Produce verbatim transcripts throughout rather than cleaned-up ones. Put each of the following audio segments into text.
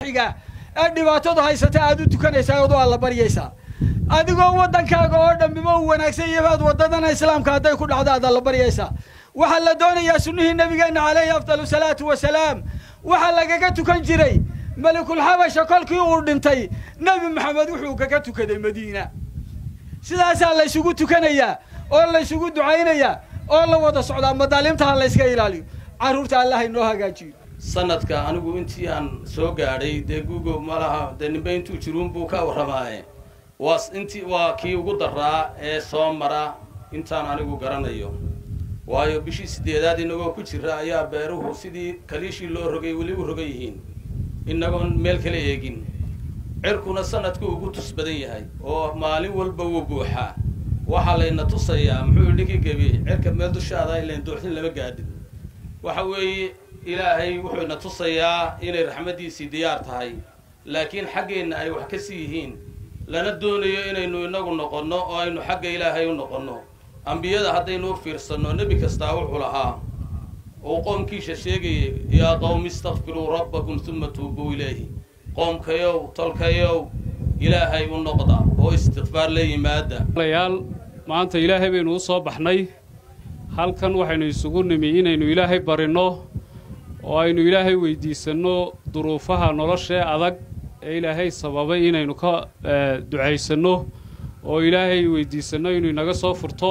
xiga ee dhibaatada haysata aad u tukanaysaa oo alla baryaysaa adigoo wadankaaga oo dhanbiba u wanaagsan yahay wadadana islaamka haday ku dhacdo aad alla baryaysaa waxa la doonayaa sunnihii nabigeena calayhi afdalu salaatu wa salaam waxa lagaga tukan jiray malikul habasha kolkii uu dhintay nabi maxamed wuxuu kaga tukaday madiina sidaas la isugu tukanayaa oo la isugu ducaynayaa oo la wada socdaa madaalimta la iska ilaaliyo caruurta Allah inoo hagaajiyo sanadka anigu intii aan soo gaaray de Google malaha de nimba intuu jiruun buu ka warramay was intii waa kii ugu daraa ee soo mara intaan anigu garanayo waayo bishii sideedaad inagoo ku jira ayaa beeruhu sidii kaliishii loo rogay wali u rogay yihiin inagoo meel kale eegin cirkuna sanadku ugu tusbadan yahay oo maalin walba uu buuxa waxa layna tusayaa muxuu dhigi gabi cirka meel dushaada ileen dooxin lama gaadhin waxa weeye ilaahay wuxuu ina tusayaa inay raxmadiisii diyaar tahay laakiin xageena ay wax ka sii yihiin lana doonayo inaynu inagu noqono oo aynu xagga ilaahay u noqono ambiyada haddaynu fiirsano nabi kasta wuxuu lahaa oo qoomkiisa sheegay yaa qawm istaghfiru rabbakum thumma tuubu ilayhi qoomkayow tolkayow ilaahay u noqda oo istighfaar la yimaada layaal maanta ilaahay baynu u soo baxnay halkan waxaynu isugu nimi inaynu ilaahay barino oo aynu ilaahay weydiisano duruufaha nolosha adag ee ilaahay sababay inaynu ka ducaysano oo ilaahay weydiisano inuu inaga soo furto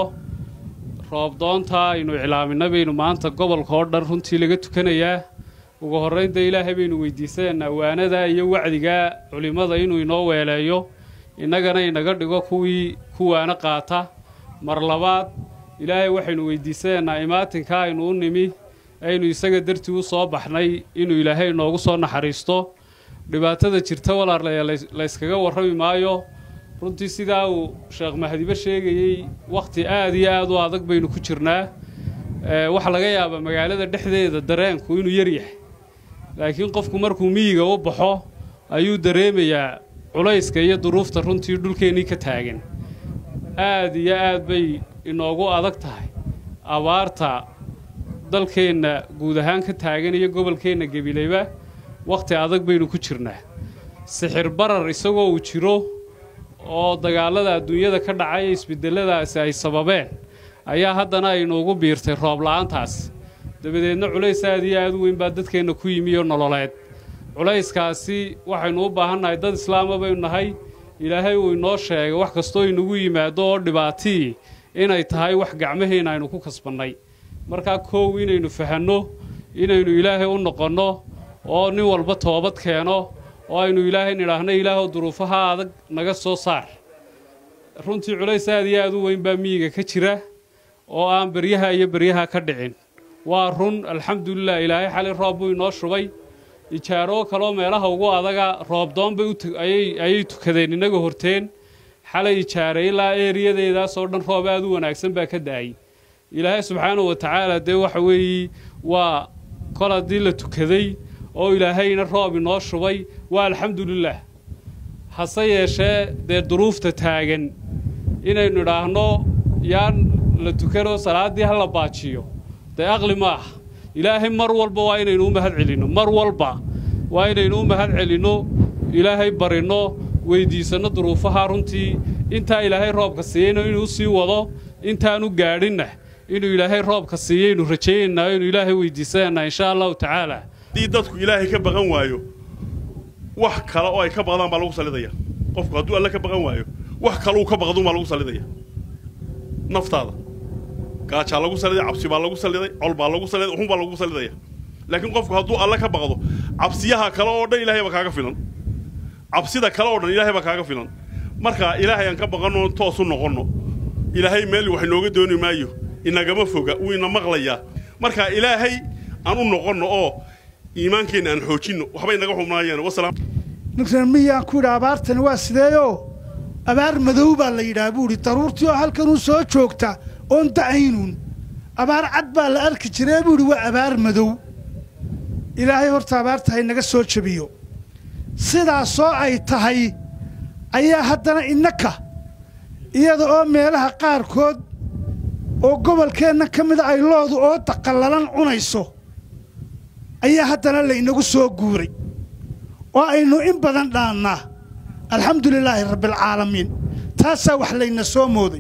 roob doonta aynu iclaaminay baynu maanta gobolka oo dhan runtii laga tukanayaa ugu horeynta ilaahay baynu weydiisanaa waanada iyo wacdiga culimada inuu inoo weeleeyo inagana inaga dhigo kuwii kuwaana qaata mar labaad ilaahay waxaynu weydiisanaa imaatinka aynu u nimi aynu isaga dartii u soo baxnay inuu ilaahay noogu soo naxariisto dhibaatada jirta walaalayaal la iskaga warrami maayo runtii sidaa uu sheekh mahdiba sheegayay waqti aad iyo aad u adag baynu ku jirnaa ee waxa laga yaabaa magaalada dhexdeeda dareenku inuu yar yahay laakiin qofku markuu miyiga u baxo ayuu dareemayaa culayska iyo duruufta runtii dhulkeenii ka taagan aad iyo aad bay inoogu adag tahay abaarta dalkeena guud ahaan ka taagan iyo gobolkeena Gabileyba waqti adag baynu ku jirnaa sixir barar isagoo uu jiro oo dagaalada adduunyada ka dhacay isbedeladaas ay sababeen ayaa haddana ay noogu biirtay roob la'aantaas dabadeedna culays aad iyo aad u weyn baa dadkeena ku yimiyo nololeed culayskaasi waxaynu u baahannahay dad islaama baynu nahay ilaahay uu inoo sheegay wax kastoo inagu yimaado oo dhibaatii inay tahay wax gacmaheena aynu ku kasbannay markaa koow inaynu fahanno inaynu ilaahay u noqonno oo nin walba toobad keeno oo aynu ilaahay nidhaahno ilaahow duruufaha adag naga soo saar runtii culays aad iyo aad u weyn baa miyiga ka jira oo aan baryaha iyo baryaha ka dhicin waa run alxamdulilah ilaahay xali roob buu inoo shubay ijaaro kaloo meelaha ugu adaga roob doon bay ayay tukadeen inaga horteen xalay ijaaray ilaa eeriyadeedaas oo dhan roob aad u wanaagsan baa ka da'ay ilaahay subxaanahu wa tacaala dee waxa weeye waa kol haddii la tukaday oo ilaahayna roob inoo shubay waa alxamdulilah hase yeeshee dee duruufta taagan inaynu idhaahno yaan la tukanoo salaaddii ha la baajiyo dee aqli ma ah ilaahay mar walba waa inaynu u mahad celinno mar walba waa inaynu u mahad celinno ilaahay barinno weydiisanno duruufaha runtii intaa ilaahay roobka siiyeyna inuu sii wado intaanu gaadhinna inuu ilaahay roobka siiyeynu rajaynaynaa inuu ilaahay weydiisanaa insha allahu tacaala dii dadku ilaahay ka baqan waayo wax kale oo ay ka baqdaan baa lagu salidaya qofku hadduu alla ka baqan waayo wax kale uu ka baqdo baa lagu salidaya naftaada gaaja lagu saliday cabsi baa lagu saliday col baa lagu saliday xun baa lagu salidaya laakiin qofku hadduu alla ka baqdo cabsiyaha kale oo dhan ilaahay baa kaaga filan cabsida kale oo dhan ilaahay baa kaaga filan marka ilaahay aan ka baqano toos u noqono ilaahay meel wax inooga dooni maayo inagama foga uu ina maqlayaa marka ilaahay aan u noqono oo iimaankeena aan xoojino waxba inaga xumnaayeen wasalaam ninkan miyaan ku dhaabaartan waa sideeyo abaar madow baa la yiraahdaa buuri daruurtii oo halkan uu soo joogta oon dacaynun abaar cad baa la arki jiray buuri waa abaar madow ilaahay horta abaarta ay naga soo jabiyo sidaas oo ay tahay ayaa haddana innaka iyada oo meelaha qaarkood oo gobolkeenna ka mid ay loodu oo daqallalan cunayso ayaa haddana la inagu soo guuray oo aynu in badan dhaannaa alxamdulilaahi rabbilcaalamiin taasaa wax layna soo mooday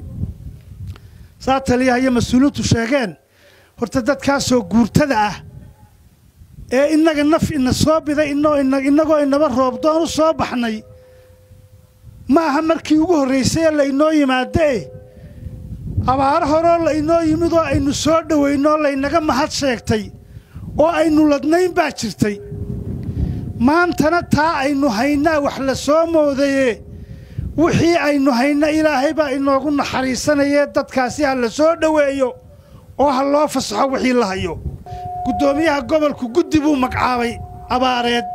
saa taliyaha iyo mas-uuliintu sheegeen horta dadkaasoo guurtada ah ee innaga naf ina soo biday innagoo inaba roobdoon u soo baxnay ma aha markii ugu horraysay ee laynoo yimaadee abaaro horoo laynoo yimid oo aynu soo dhowaynoo laynaga mahad sheegtay oo aynu ladnayn baa jirtay maantana taa aynu haynaa wax la soo moodaye wixii aynu hayna ilaahay baa inoogu naxariisanayee dadkaasi ha la soo dhoweeyo oo ha loo fasaxo wixii la hayo guddoomiyaha gobolku guddi buu magacaabay abaareed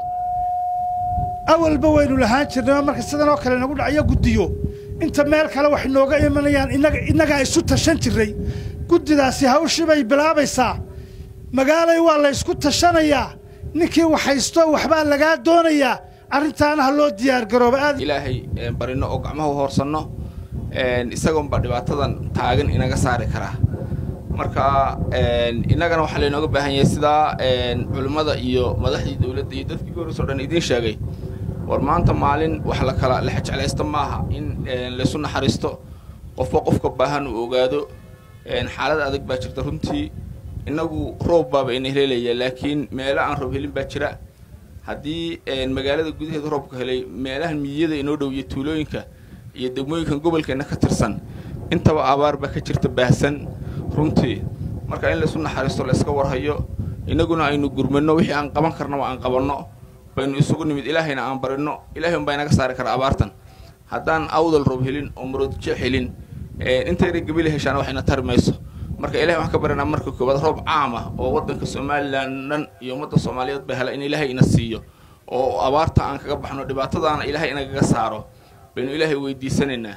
awalba waynu lahaan jirnay marka sidan oo kale nagu dhacayo guddiyo inta meel kale wax inooga imanayaan innagaa isu tashan jirray guddidaasi hawshii bay bilaabaysaa magaalay waa la ysku tashanayaa ninkii waxaysto waxbaa lagaa doonayaa arrintaana ha loo diyaargarooba aad ilaahay barino oo gacmaha hoorsanno isagoonba dhibaatadan taagan inaga saari karaa marka innagana waxaa laynooga baahan yahay sidaa culimmada iyo madaxdii dawladda iyo dadkii goorasoo dhan idiin sheegay war maanta maalin wax la kala la jeclaysta maaha in laysu naxariisto qofba qofka baahan uu ogaado xaalad adag baa jirta runtii innagu roob baaba ina heleelaya laakiin meelo aan roob helin baa jira haddii magaalada gudaheeda roobka helay meelahan miyada inoo dhow iyo tuulooyinka iyo degmooyinkan gobolkeenna ka tirsan intaba abaar baa ka jirta baahsan runtii marka in laysu naxariisto la iska warhayo innaguna aynu gurmanno wixii aan qaban karnaba aan qabanno baynu isugu nimid ilaahayna aan barinno ilaahay unbaa inaga saari kara abaartan haddaan awdal roob helin oo maroodjeex helin intayna gabili heshaan waxayna tari mayso marka ilahay waxaan ka baranaa marka koowaad roob caam ah oo waddanka somalilan dhan iyo ummadda soomaaliyeed ba hela in ilaahay ina siiyo oo abaarta aan kaga baxno dhibaatadaana ilaahay inagaga saaro baynu ilaahay weydiisanaynaa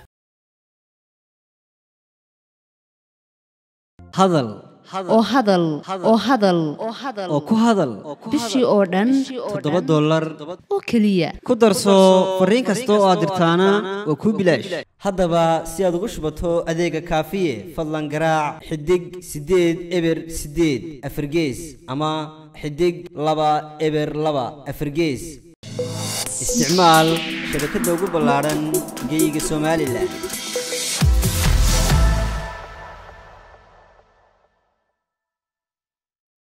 hadal oo hadal oo hadal oo ku hadal bishii oo dhan toddoba dollar oo keliya ku darso fariin kasta oo aad dirtaana waa kuu bilaash haddaba si aad ugu shubato adeega kaafiye fadlan garaac xidig siddeed eber siddeed afargees ama xidig laba eber laba afargees isticmaal shabakadda ugu ballaaran geyga somalilan